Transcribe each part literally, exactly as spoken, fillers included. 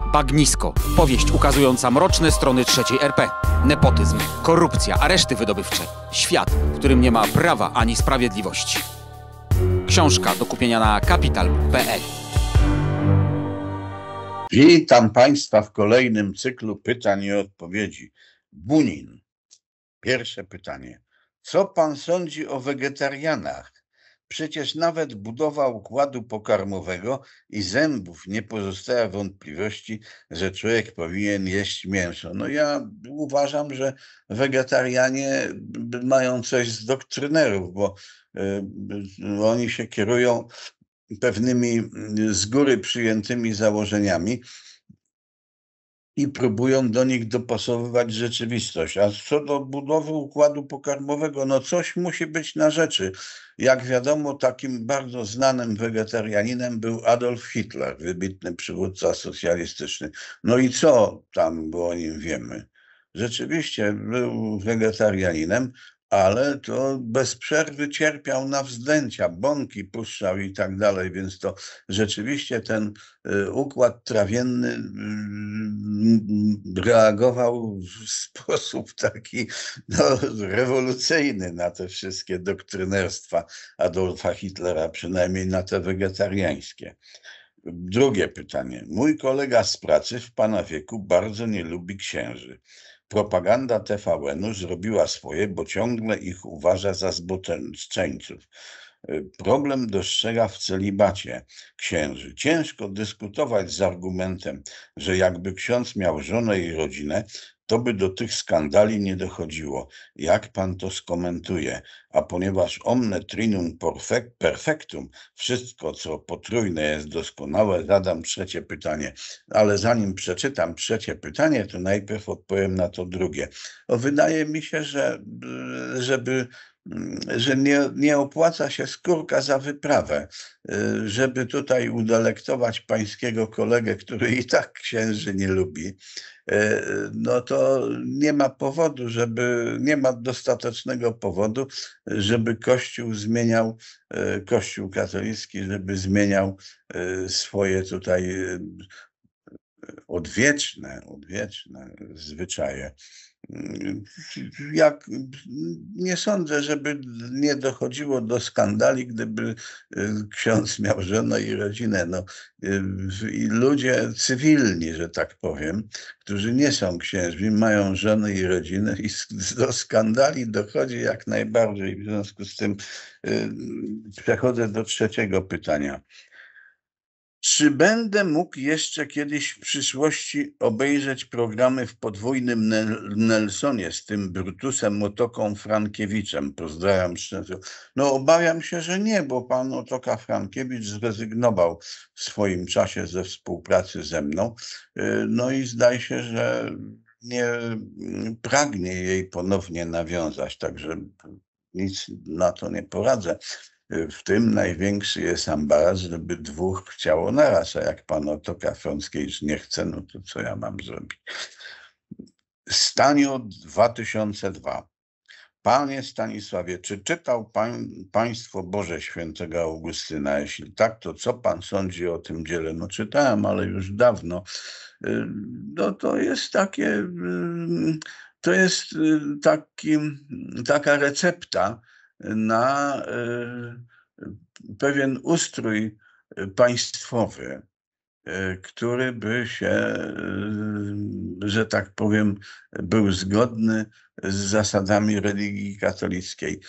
Bagnisko. Powieść ukazująca mroczne strony trzeciej R P. Nepotyzm, korupcja, areszty wydobywcze. Świat, w którym nie ma prawa ani sprawiedliwości. Książka do kupienia na kapital kropka p l. Witam Państwa w kolejnym cyklu pytań i odpowiedzi. Bunin. Pierwsze pytanie. Co Pan sądzi o wegetarianach? Przecież nawet budowa układu pokarmowego i zębów nie pozostawia wątpliwości, że człowiek powinien jeść mięso. No ja uważam, że wegetarianie mają coś z doktrynerów, bo y, oni się kierują pewnymi z góry przyjętymi założeniami i próbują do nich dopasowywać rzeczywistość. A co do budowy układu pokarmowego, no coś musi być na rzeczy. Jak wiadomo, takim bardzo znanym wegetarianinem był Adolf Hitler, wybitny przywódca socjalistyczny. No i co tam o nim wiemy? Rzeczywiście był wegetarianinem, ale to bez przerwy cierpiał na wzdęcia, bąki puszczał i tak dalej, więc to rzeczywiście ten układ trawienny reagował w sposób taki no, rewolucyjny na te wszystkie doktrynerstwa Adolfa Hitlera, przynajmniej na te wegetariańskie. Drugie pytanie. Mój kolega z pracy w pana wieku bardzo nie lubi księży. Propaganda T V N-u zrobiła swoje, bo ciągle ich uważa za zboczeńców. Problem dostrzega w celibacie księży. Ciężko dyskutować z argumentem, że jakby ksiądz miał żonę i rodzinę, to by do tych skandali nie dochodziło. Jak pan to skomentuje? A ponieważ omne trinum perfectum, wszystko co potrójne jest doskonałe, zadam trzecie pytanie. Ale zanim przeczytam trzecie pytanie, to najpierw odpowiem na to drugie. O, wydaje mi się, że żeby że nie, nie opłaca się skórka za wyprawę, żeby tutaj udelektować pańskiego kolegę, który i tak księży nie lubi, no to nie ma powodu, żeby, nie ma dostatecznego powodu, żeby Kościół zmieniał, Kościół katolicki, żeby zmieniał swoje tutaj odwieczne, odwieczne zwyczaje. Jak, nie sądzę, żeby nie dochodziło do skandali, gdyby ksiądz miał żonę i rodzinę. No, i ludzie cywilni, że tak powiem, którzy nie są księżmi, mają żonę i rodzinę i do skandali dochodzi jak najbardziej. W związku z tym przechodzę do trzeciego pytania. Czy będę mógł jeszcze kiedyś w przyszłości obejrzeć programy w podwójnym Nelsonie z tym Brutusem Otoką Frankiewiczem? Pozdrawiam szczerze. No obawiam się, że nie, bo pan Otoka Frankiewicz zrezygnował w swoim czasie ze współpracy ze mną. No i zdaje się, że nie pragnie jej ponownie nawiązać, także nic na to nie poradzę. W tym największy jest ambaras, żeby dwóch chciało naraz, a jak pan Otoka Frąckiewicz nie chce, no to co ja mam zrobić? Stanio dwa tysiące dwa. Panie Stanisławie, czy czytał pan, Państwo Boże Świętego Augustyna? Jeśli tak, to co pan sądzi o tym dziele? No czytałem, ale już dawno. No to jest takie, to jest taki, taka recepta na pewien ustrój państwowy, który by się, że tak powiem, był zgodny z zasadami religii katolickiej.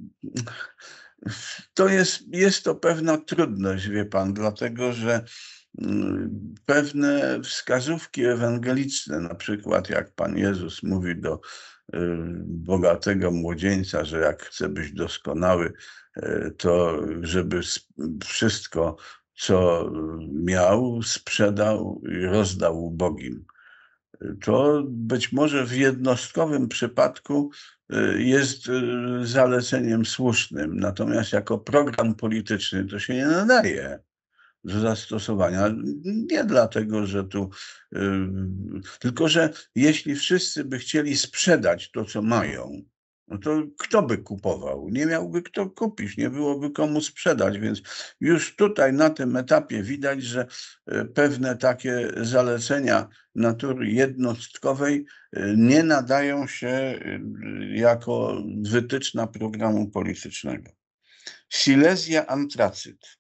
To jest, jest to pewna trudność, wie pan, dlatego że pewne wskazówki ewangeliczne, na przykład jak Pan Jezus mówi do bogatego młodzieńca, że jak chce być doskonały, to żeby wszystko, co miał, sprzedał i rozdał ubogim. To być może w jednostkowym przypadku jest zaleceniem słusznym, natomiast jako program polityczny to się nie nadaje do zastosowania. Nie dlatego, że tu... Yy, tylko, że jeśli wszyscy by chcieli sprzedać to, co mają, no to kto by kupował? Nie miałby kto kupić, nie byłoby komu sprzedać, więc już tutaj na tym etapie widać, że pewne takie zalecenia natury jednostkowej nie nadają się jako wytyczna programu politycznego. Silezja, antracyt.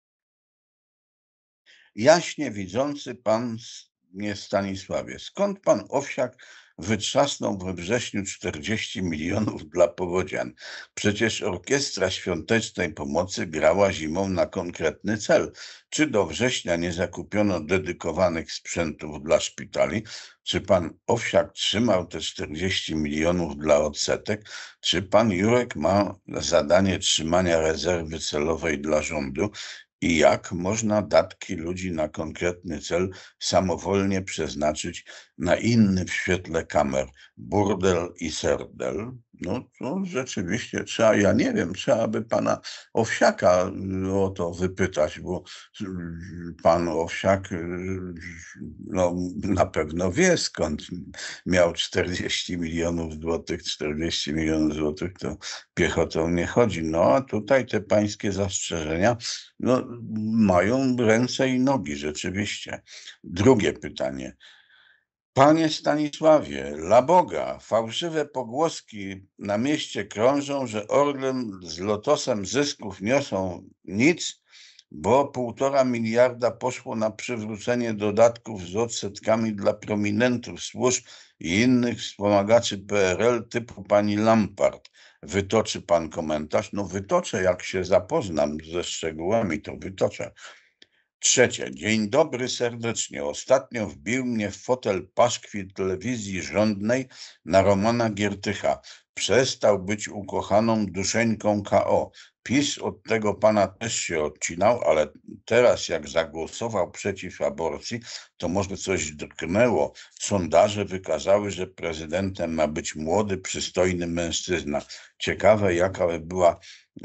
Jaśnie widzący pan nie Stanisławie, skąd pan Owsiak wytrzasnął we wrześniu czterdzieści milionów dla powodzian? Przecież orkiestra świątecznej pomocy grała zimą na konkretny cel. Czy do września nie zakupiono dedykowanych sprzętów dla szpitali? Czy pan Owsiak trzymał te czterdzieści milionów dla odsetek? Czy pan Jurek ma zadanie trzymania rezerwy celowej dla rządu? I jak można datki ludzi na konkretny cel samowolnie przeznaczyć na inny w świetle kamer burdel i serdel? No to rzeczywiście trzeba, ja nie wiem, trzeba by pana Owsiaka o to wypytać, bo pan Owsiak no, na pewno wie, skąd miał czterdzieści milionów złotych, czterdzieści milionów złotych to piechotą nie chodzi. No a tutaj te pańskie zastrzeżenia no, mają ręce i nogi rzeczywiście. Drugie pytanie. Panie Stanisławie, dla Boga, fałszywe pogłoski na mieście krążą, że Orlen z Lotosem zysków niosą nic, bo półtora miliarda poszło na przywrócenie dodatków z odsetkami dla prominentów służb i innych wspomagaczy P R L typu pani Lampart. Wytoczy pan komentarz? No wytoczę, jak się zapoznam ze szczegółami, to wytoczę. Trzecie. Dzień dobry serdecznie. Ostatnio wbił mnie w fotel paszkwil telewizji rządnej na Romana Giertycha. Przestał być ukochaną duszeńką K O. PiS od tego pana też się odcinał, ale teraz jak zagłosował przeciw aborcji, to może coś drgnęło. Sondaże wykazały, że prezydentem ma być młody, przystojny mężczyzna. Ciekawe, jaka by była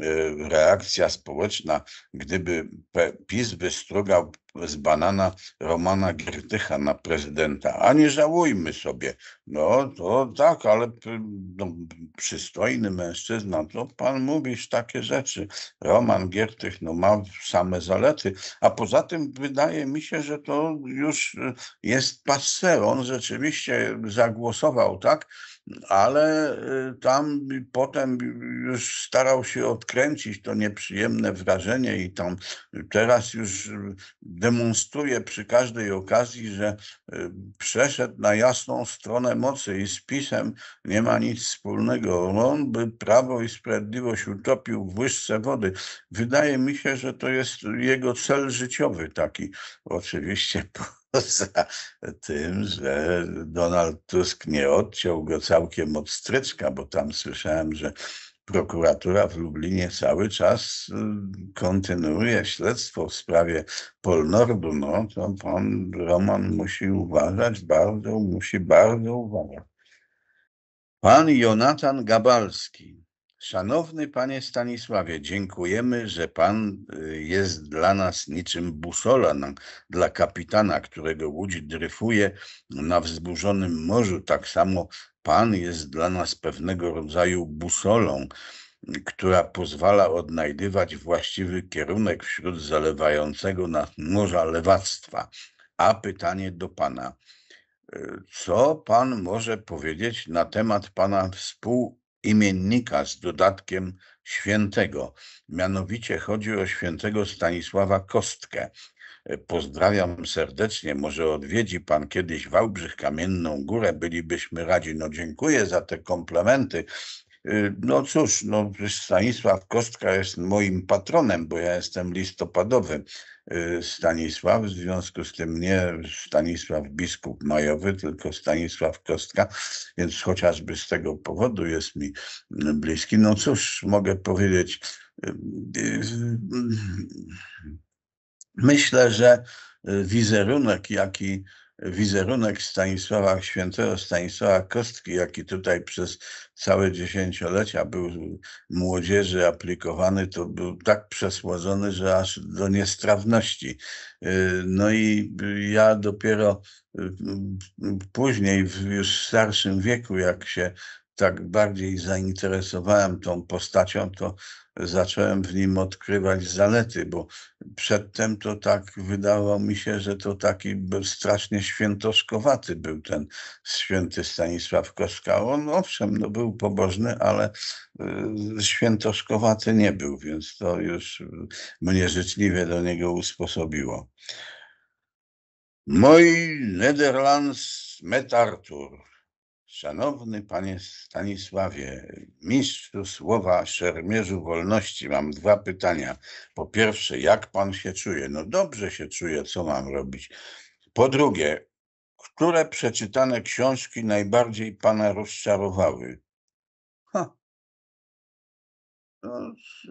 reakcja społeczna, gdyby PiS wystrugał z banana Romana Giertycha na prezydenta. A nie żałujmy sobie. No to tak, ale no, przystojny mężczyzna, to pan mówisz takie rzeczy. Roman Giertych no, ma same zalety, a poza tym wydaje mi się, że to już jest passé. On rzeczywiście zagłosował, tak? Ale tam potem już starał się odkręcić to nieprzyjemne wrażenie i tam teraz już demonstruje przy każdej okazji, że przeszedł na jasną stronę mocy i z PiS-em nie ma nic wspólnego. On by Prawo i Sprawiedliwość utopił w łyżce wody. Wydaje mi się, że to jest jego cel życiowy taki. Oczywiście poza tym, że Donald Tusk nie odciął go całkiem od stryczka, bo tam słyszałem, że prokuratura w Lublinie cały czas kontynuuje śledztwo w sprawie Polnordu. No to pan Roman musi uważać bardzo, musi bardzo uważać. Pan Jonatan Gabalski. Szanowny panie Stanisławie, dziękujemy, że pan jest dla nas niczym busola na, dla kapitana, którego łódź dryfuje na wzburzonym morzu. Tak samo pan jest dla nas pewnego rodzaju busolą, która pozwala odnajdywać właściwy kierunek wśród zalewającego nas morza lewactwa. A pytanie do pana. Co pan może powiedzieć na temat pana współimiennika z dodatkiem świętego? Mianowicie chodzi o świętego Stanisława Kostkę. Pozdrawiam serdecznie. Może odwiedzi pan kiedyś Wałbrzych, Kamienną Górę. Bylibyśmy radzi. No dziękuję za te komplementy. No cóż, no Stanisław Kostka jest moim patronem, bo ja jestem listopadowy Stanisław, w związku z tym nie Stanisław biskup majowy, tylko Stanisław Kostka, więc chociażby z tego powodu jest mi bliski. No cóż, mogę powiedzieć, myślę, że wizerunek, jaki wizerunek Stanisława, świętego Stanisława Kostki, jaki tutaj przez całe dziesięciolecia był młodzieży aplikowany, to był tak przesłodzony, że aż do niestrawności. No i ja dopiero później, w już starszym wieku, jak się tak bardziej zainteresowałem tą postacią, to zacząłem w nim odkrywać zalety, bo przedtem to tak wydawało mi się, że to taki był strasznie świętoszkowaty był ten święty Stanisław Kostka. On owszem, no był pobożny, ale y, świętoszkowaty nie był, więc to już mnie życzliwie do niego usposobiło. Moi Nederlands met Artur. Szanowny panie Stanisławie, mistrzu słowa, szermierzu wolności, mam dwa pytania. Po pierwsze, jak pan się czuje? No dobrze się czuję, co mam robić? Po drugie, które przeczytane książki najbardziej pana rozczarowały? Ha, no,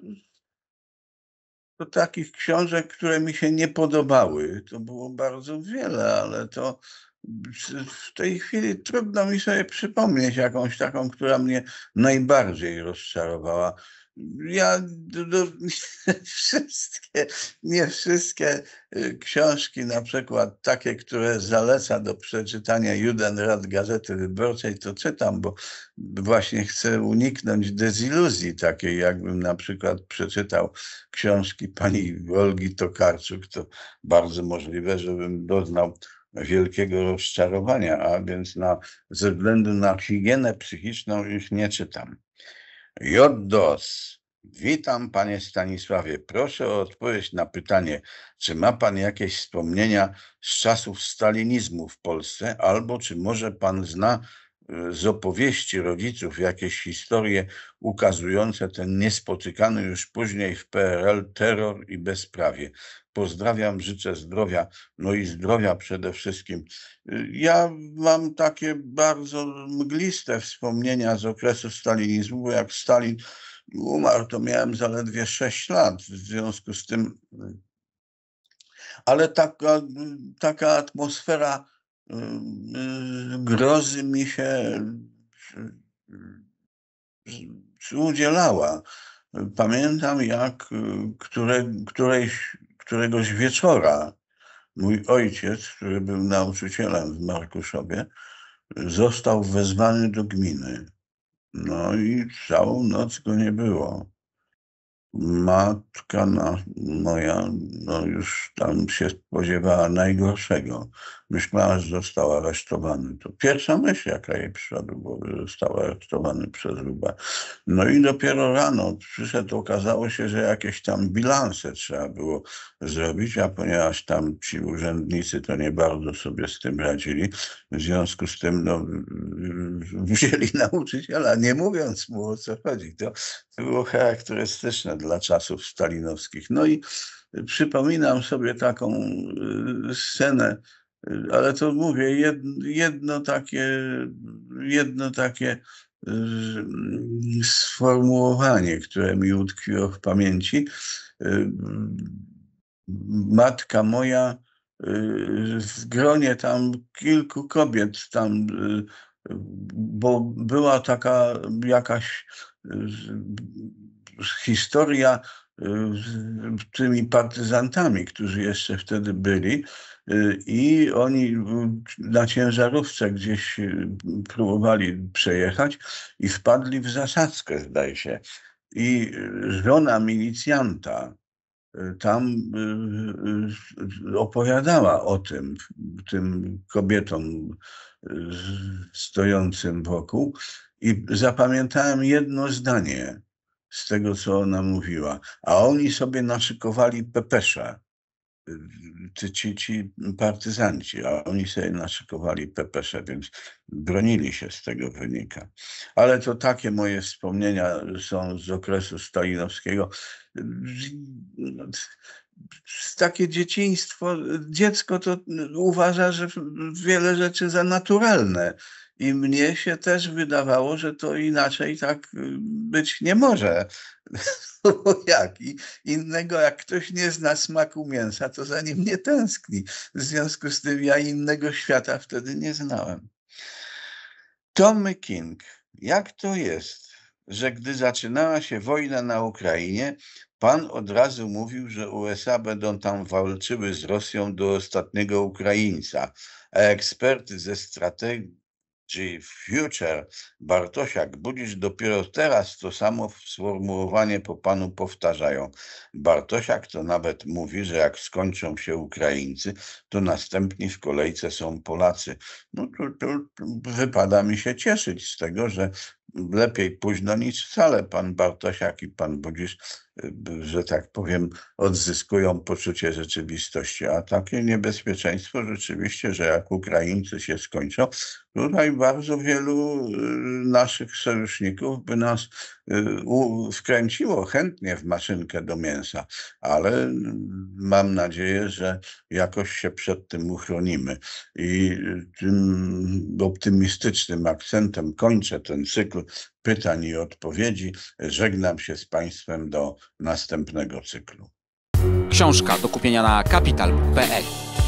to takich książek, które mi się nie podobały, to było bardzo wiele, ale to w tej chwili trudno mi sobie przypomnieć jakąś taką, która mnie najbardziej rozczarowała. Ja do, do, wszystkie, nie wszystkie y, książki, na przykład takie, które zaleca do przeczytania Judenrat Gazety Wyborczej, to czytam, bo właśnie chcę uniknąć deziluzji takiej, jakbym na przykład przeczytał książki pani Olgi Tokarczuk, to bardzo możliwe, żebym doznał wielkiego rozczarowania, a więc na, ze względu na higienę psychiczną ich nie czytam. Joddos. Witam panie Stanisławie. Proszę o odpowiedź na pytanie, czy ma pan jakieś wspomnienia z czasów stalinizmu w Polsce, albo czy może pan zna z opowieści rodziców jakieś historie ukazujące ten niespotykany już później w P R L terror i bezprawie. Pozdrawiam, życzę zdrowia, no i zdrowia przede wszystkim. Ja mam takie bardzo mgliste wspomnienia z okresu stalinizmu, bo jak Stalin umarł, to miałem zaledwie sześć lat, w związku z tym, ale taka, taka atmosfera grozy mi się udzielała. Pamiętam, jak które, którejś, któregoś wieczora mój ojciec, który był nauczycielem w Markuszowie, został wezwany do gminy. No i całą noc go nie było. Matka na, moja no już tam się spodziewała najgorszego. Myślała, że został aresztowany. To pierwsza myśl, jaka jej przyszła do głowy, że został aresztowany przez Ruba. No i dopiero rano przyszedł, okazało się, że jakieś tam bilanse trzeba było zrobić, a ponieważ tam ci urzędnicy to nie bardzo sobie z tym radzili, w związku z tym no, wzięli nauczyciela, nie mówiąc mu, o co chodzi. To było charakterystyczne dla czasów stalinowskich. No i przypominam sobie taką scenę, ale to mówię, jedno takie, jedno takie sformułowanie, które mi utkwiło w pamięci. Matka moja w gronie tam kilku kobiet tam, bo była taka jakaś historia z tymi partyzantami, którzy jeszcze wtedy byli i oni na ciężarówce gdzieś próbowali przejechać i wpadli w zasadzkę, zdaje się. I żona milicjanta tam opowiadała o tym, tym kobietom stojącym wokół i zapamiętałem jedno zdanie z tego, co ona mówiła. A oni sobie naszykowali pepesze, ci, ci partyzanci, a oni sobie naszykowali pepesze, więc bronili się, z tego wynika. Ale to takie moje wspomnienia są z okresu stalinowskiego. Takie dzieciństwo, dziecko to uważa, że wiele rzeczy za naturalne. I mnie się też wydawało, że to inaczej tak być nie może. Bo jak? I innego, jak ktoś nie zna smaku mięsa, to za nim nie tęskni. W związku z tym ja innego świata wtedy nie znałem. Tommy King. Jak to jest, że gdy zaczynała się wojna na Ukrainie, pan od razu mówił, że U S A będą tam walczyły z Rosją do ostatniego Ukraińca, a eksperty ze strategii czyli future Bartosiak, budzisz dopiero teraz, to samo sformułowanie po panu powtarzają. Bartosiak to nawet mówi, że jak skończą się Ukraińcy, to następni w kolejce są Polacy. No to, to wypada mi się cieszyć z tego, że lepiej późno niż wcale pan Bartosiak i pan Budzisz, że tak powiem, odzyskują poczucie rzeczywistości. A takie niebezpieczeństwo rzeczywiście, że jak Ukraińcy się skończą, tutaj bardzo wielu naszych sojuszników by nas wkręciło chętnie w maszynkę do mięsa, ale mam nadzieję, że jakoś się przed tym uchronimy. I tym optymistycznym akcentem kończę ten cykl pytań i odpowiedzi. Żegnam się z państwem do następnego cyklu. Książka do kupienia na kapital kropka pe el.